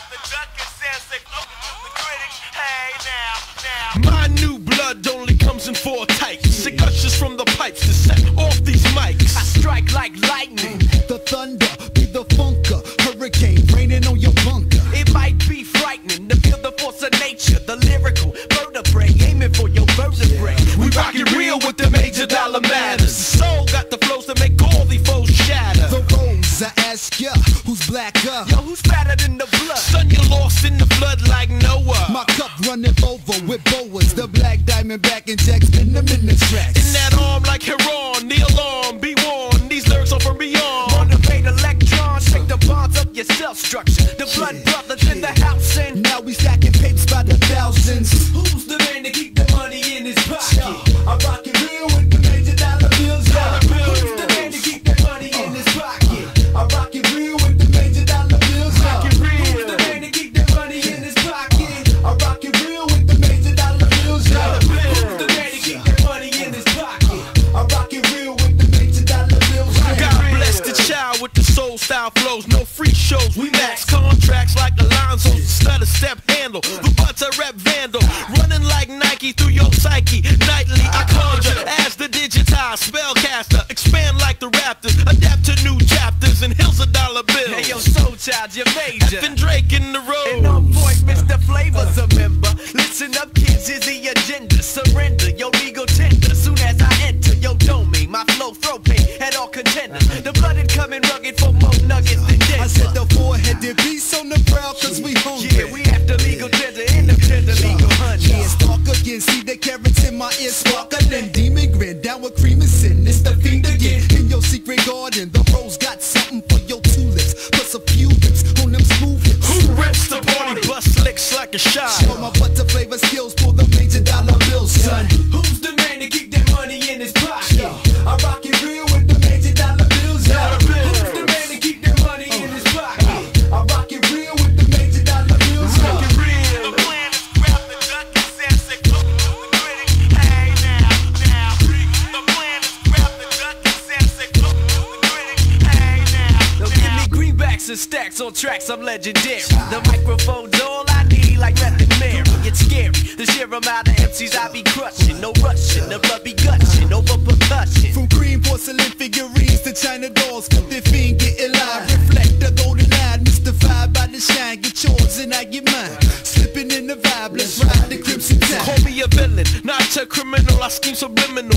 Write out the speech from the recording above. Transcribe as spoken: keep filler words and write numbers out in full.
My new blood only comes in four types. It gushes from the pipes to set off these mics. I strike like lightning. The thunder be the funker. Hurricane raining on your bunker. It might be frightening to feel the force of nature. The lyrical vertebrae aiming for your vertebrae. We rock it real with the major dollar matters. The soul got the flows that make all these foes shatter. The rose, I ask ya, who's blacker? Yo, who's fatter than the blood? Son, you're lost in the flood like Noah. My cup running over with boas. The black diamond back and Jack spin them in the tracks. In that arm like Heron, the alarm, be warned. These lyrics are from beyond. Motivate electrons, take the bonds of your cell structure. The blood brothers in the house and now we stacking papers by the thousands. who's the man to keep the money in his pocket? I rock it real with the major dollar bills. Dollar bills. Who's the man to keep that money in his pocket? I rock it real with the major dollar bills. Rock it real. Who's the man to keep that money in his pocket? I rock it real with the major dollar bills. Dollar bills. Who's the man to keep that money in his pocket? I rock it real with the major dollar bills. God bless the child with the soul style flows. No free shows, we max contracts like Alonzo. Stutter step handle, the butts a rap vandal. Running like Nike through your psyche. Nightly I conjure as the digitized spellcaster. Expand like the Raptors, adapt to new chapters and hills of dollar bills. Hey yo, Soul Child, you're major. Effin' Drake in the And on road. point, Mister Flavor's a member. Listen up, kids, here's the agenda. Surrender your legal tender. Soon as I enter your domain, my flow throw pain at all contenders. The blooded coming rugged for more nuggets than Denver. I said the four-headed beast on the prowl cause we hungry. Yeah, we after legal tender in the tender legal honey. Yeah, stalk again, see the carrots in my ear sparkling. Demon grin, down with cream and sin, it's the fiend again. In your secret garden, the rose got something for your tulips. Plus a few whips on them smooth hips. Who rips the party? Bust licks like a shot. Show my butter flavor skills for the major dollar bills, son. Who's the man to keep that money in his pocket? I rock it real with the major dollar bills. Dollar bills. Who's the man to keep that money in his pocket? I rock it real with the major dollar bills. Rock it real. The plan is grab the duck and sense it. Look at the critic. Hey now, now. The plan is grab the duck and sense it. Look at the critic. Hey now, Now give me greenbacks and stacks on tracks, I'm legendary. The microphone's all I need, like Method Mary. It's scary, the sheer amount of M Cs I be crushing. No rushing, the blood be gushing over percussion. From cream porcelain figurines to China dolls, their fiend getting live. Reflect the golden eye, mystified by the shine. Get yours and I get mine. Slipping in the vibe, let's ride the crimson tide. Call me a villain, not a criminal. I scheme subliminal.